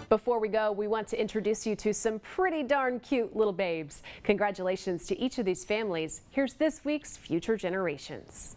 Before we go, we want to introduce you to some pretty darn cute little babes. Congratulations to each of these families. Here's this week's Future Generations.